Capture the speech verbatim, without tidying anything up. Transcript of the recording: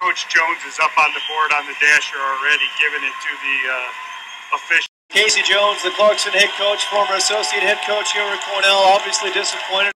Coach Jones is up on the board on the dasher already, giving it to the uh, official. Casey Jones, the Clarkson head coach, former associate head coach here at Cornell, obviously disappointed.